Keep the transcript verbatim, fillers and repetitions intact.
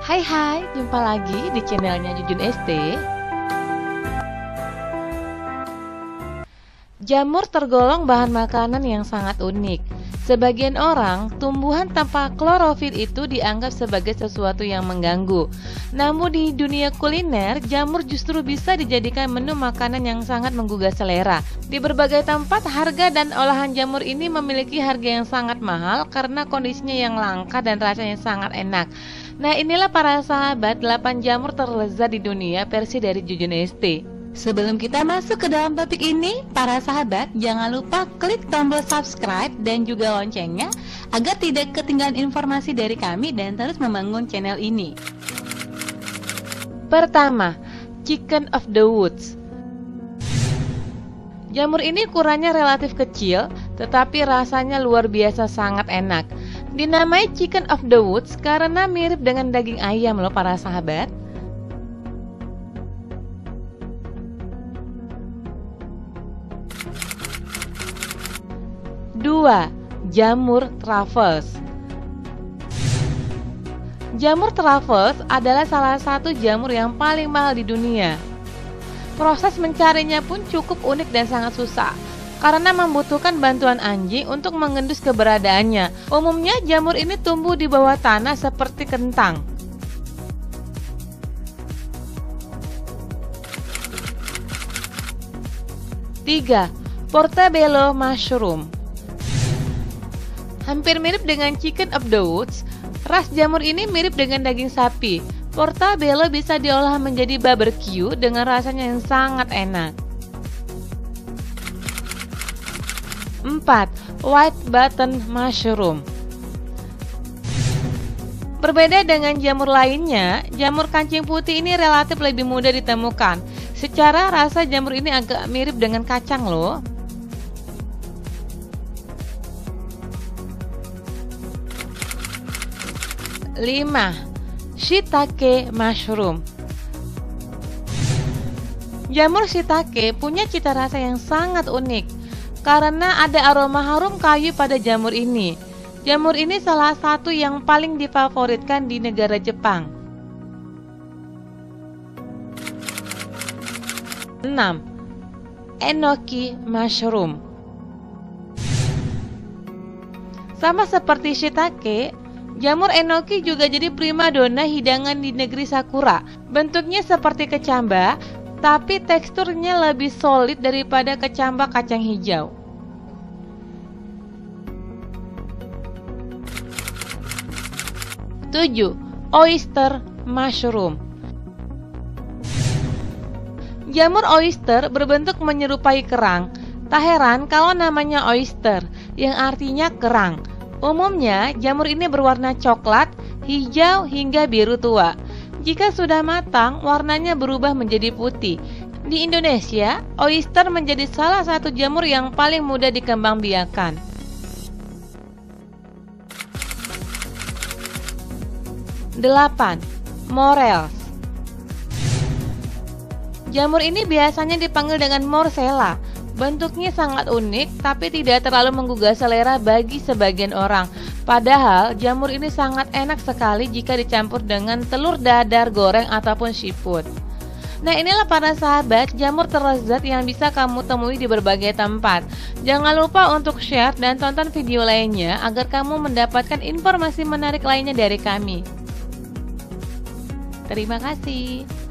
Hai hai, jumpa lagi di channelnya Jujun S T. Jamur tergolong bahan makanan yang sangat unik. Sebagian orang, tumbuhan tanpa klorofil itu dianggap sebagai sesuatu yang mengganggu. Namun di dunia kuliner, jamur justru bisa dijadikan menu makanan yang sangat menggugah selera. Di berbagai tempat, harga dan olahan jamur ini memiliki harga yang sangat mahal karena kondisinya yang langka dan rasanya sangat enak. Nah, inilah para sahabat delapan jamur terlezat di dunia versi dari Jujun S T. Sebelum kita masuk ke dalam topik ini, para sahabat jangan lupa klik tombol subscribe dan juga loncengnya agar tidak ketinggalan informasi dari kami dan terus membangun channel ini. Pertama, Chicken of the Woods. Jamur ini ukurannya relatif kecil, tetapi rasanya luar biasa sangat enak. Dinamai Chicken of the Woods karena mirip dengan daging ayam loh para sahabat. Dua, jamur truffles. Jamur truffles adalah salah satu jamur yang paling mahal di dunia. Proses mencarinya pun cukup unik dan sangat susah, karena membutuhkan bantuan anjing untuk mengendus keberadaannya. Umumnya jamur ini tumbuh di bawah tanah seperti kentang. Tiga, portobello mushroom. Hampir mirip dengan chicken of the woods, ras jamur ini mirip dengan daging sapi. Portobello bisa diolah menjadi barbecue dengan rasanya yang sangat enak. Empat, white button mushroom. Berbeda dengan jamur lainnya, jamur kancing putih ini relatif lebih mudah ditemukan. Secara rasa jamur ini agak mirip dengan kacang loh. Lima, shiitake mushroom. Jamur shiitake punya cita rasa yang sangat unik karena ada aroma harum kayu pada jamur ini. Jamur ini salah satu yang paling difavoritkan di negara Jepang. Enam, enoki mushroom. Sama seperti shiitake, jamur enoki juga jadi primadona hidangan di negeri Sakura. Bentuknya seperti kecamba, tapi teksturnya lebih solid daripada kecamba kacang hijau. Tujuh, oyster mushroom. Jamur oyster berbentuk menyerupai kerang. Tak heran kalau namanya oyster, yang artinya kerang. Umumnya, jamur ini berwarna coklat, hijau, hingga biru tua. Jika sudah matang, warnanya berubah menjadi putih. Di Indonesia, oyster menjadi salah satu jamur yang paling mudah dikembangbiakan. Delapan, morels. Jamur ini biasanya dipanggil dengan morsella. Bentuknya sangat unik, tapi tidak terlalu menggugah selera bagi sebagian orang. Padahal, jamur ini sangat enak sekali jika dicampur dengan telur dadar goreng ataupun seafood. Nah, inilah para sahabat jamur terlezat yang bisa kamu temui di berbagai tempat. Jangan lupa untuk share dan tonton video lainnya agar kamu mendapatkan informasi menarik lainnya dari kami. Terima kasih.